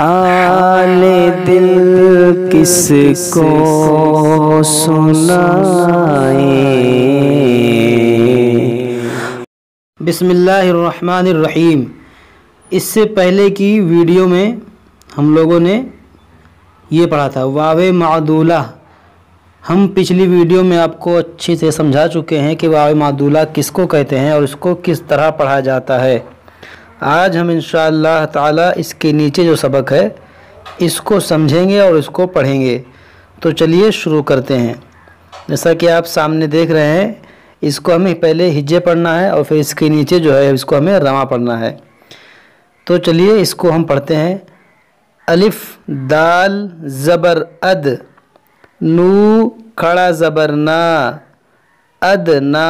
حال دل کس کو سنائیں۔ بسم اللہ الرحمن الرحیم۔ اس سے پہلے کی ویڈیو میں ہم لوگوں نے یہ پڑھا تھا واو معدولہ۔ ہم پچھلی ویڈیو میں آپ کو اچھی سے سمجھا چکے ہیں کہ واو معدولہ کس کو کہتے ہیں اور اس کو کس طرح پڑھا جاتا ہے۔ آج ہم انشاءاللہ تعالی اس کے نیچے جو سبق ہے اس کو سمجھیں گے اور اس کو پڑھیں گے۔ تو چلیے شروع کرتے ہیں۔ جیسا کہ آپ سامنے دیکھ رہے ہیں، اس کو ہمیں پہلے ہجے پڑھنا ہے اور پھر اس کے نیچے جو ہے اس کو ہمیں رواں پڑھنا ہے۔ تو چلیے اس کو ہم پڑھتے ہیں۔ الف دال زبر اد، نو کھڑا زبر نا، ادنا،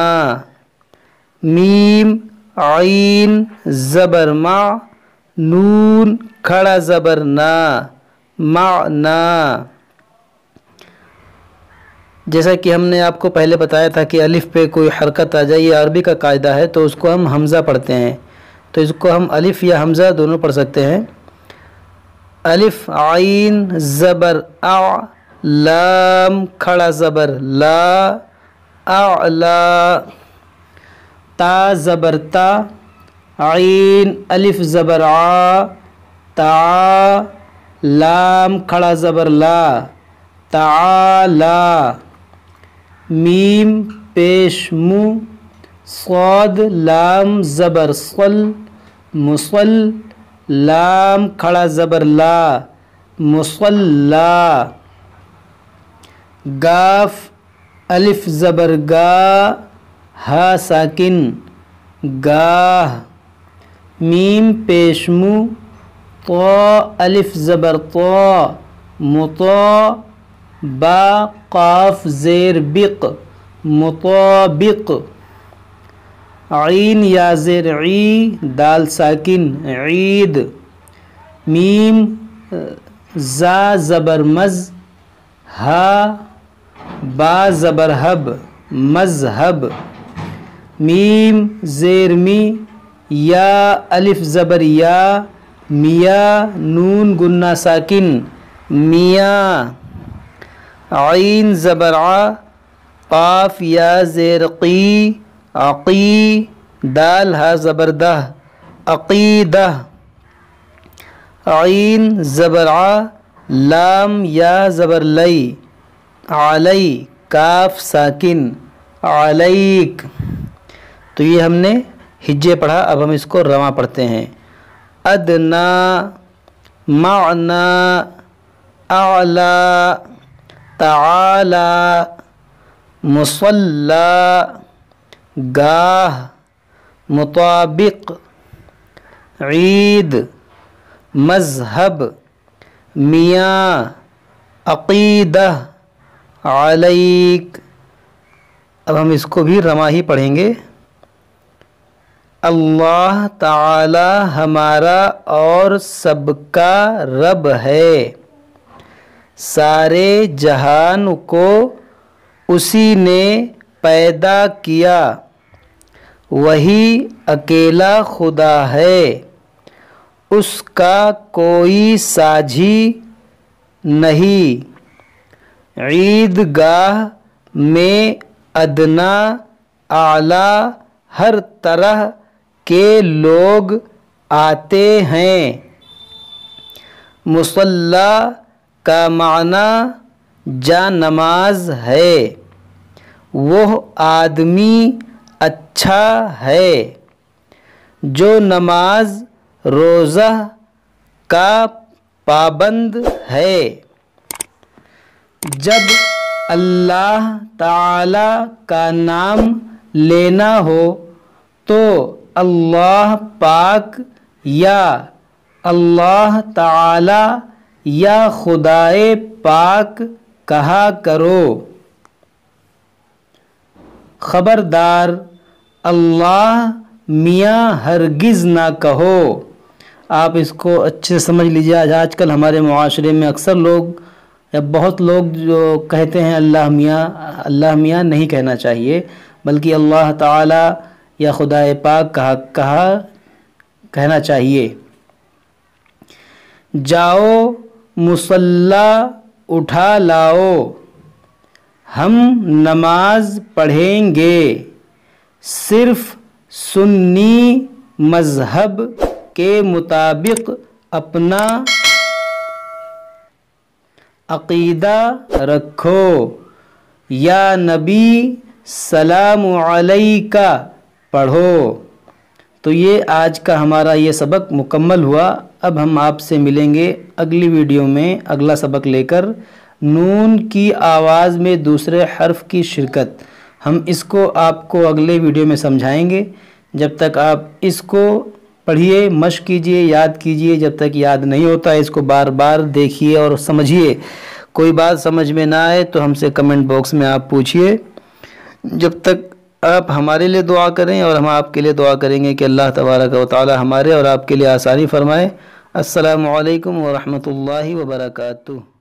میم عین زبر ما، نون کھڑا زبر نا، معنا۔ جیسا کہ ہم نے آپ کو پہلے بتایا تھا کہ الف پہ کوئی حرکت آ جائے، یہ عربی کا قاعدہ ہے، تو اس کو ہم حمزہ پڑھتے ہیں۔ تو اس کو ہم الف یا حمزہ دونوں پڑھ سکتے ہیں۔ الف عین زبر اع، لام کھڑا زبر لا، اعلا، تا زبر تا، عین الف زبر ع، تا، لام کھڑا زبر لا، تعالی، میم پیش مو، صاد لام زبر صل، مصل، لام کھڑا زبر لا، مصلا، گاف الف زبر گا، ہا ساکن، گاہ، میم پیش مو، طا الف زبر طا، مطا، با قاف زیر بق، مطابق، عین یا زیر عی، دال ساکن، عید، میم زا زبر مز، ہا با زبر حب، مذہب، میم زیر می، یا الف زبر یا، میا نون گنہ ساکن، میاں، عین زبر ع، قاف یا زیر قی، عقی، دال ہا زبر دہ، عقیدہ، عین زبر ع، لام یا زبر لی، علی، کاف ساکن، علیک۔ تو یہ ہم نے ہجے پڑھا، اب ہم اس کو رواں پڑھتے ہیں۔ ادنا، معنا، اعلا، تعالی، مصلا، گاہ، مطابق، عید، مذہب، میاں، عقیدہ، علیک۔ اب ہم اس کو بھی رواں ہی پڑھیں گے۔ اللہ تعالی ہمارا اور سب کا رب ہے، سارے جہان کو اسی نے پیدا کیا، وہی اکیلا خدا ہے، اس کا کوئی ساجھی نہیں۔ عید گاہ میں ادنا، اعلی ہر طرح کے لوگ آتے ہیں۔ مصلی کا معنی جا نماز ہے، وہ آدمی اچھا ہے جو نماز روزہ کا پابند ہے۔ جب اللہ تعالی کا نام لینا ہو تو اللہ پاک یا اللہ تعالی یا خدائے پاک کہا کرو۔ خبردار اللہ میاں ہرگز نہ کہو۔ آپ اس کو اچھے سے سمجھ لیجیے۔ آج کل ہمارے معاشرے میں اکثر لوگ یا بہت لوگ جو کہتے ہیں اللہ میاں نہیں کہنا چاہیے، بلکہ اللہ تعالی یا خدائے پاک کہنا چاہیے۔ جاؤ مصلی اٹھا لاؤ، ہم نماز پڑھیں گے، صرف سنی مذہب کے مطابق اپنا عقیدہ رکھو، یا نبی سلام علیکہ پڑھو۔ تو یہ آج کا ہمارا یہ سبق مکمل ہوا۔ اب ہم آپ سے ملیں گے اگلی ویڈیو میں اگلا سبق لے کر۔ نون کی آواز میں دوسرے حرف کی شرکت، ہم اس کو آپ کو اگلے ویڈیو میں سمجھائیں گے۔ جب تک آپ اس کو پڑھیے، مشق کیجئے، یاد کیجئے، جب تک یاد نہیں ہوتا ہے اس کو بار بار دیکھیے اور سمجھیے۔ کوئی بات سمجھ میں نہ آئے تو ہم سے کمنٹ باکس میں آپ پوچھیے۔ جب تک آپ ہمارے لیے دعا کریں اور ہم آپ کے لیے دعا کریں گے کہ اللہ تبارک و تعالی ہمارے اور آپ کے لیے آسانی فرمائے۔ السلام علیکم ورحمۃ اللہ وبرکاتہ۔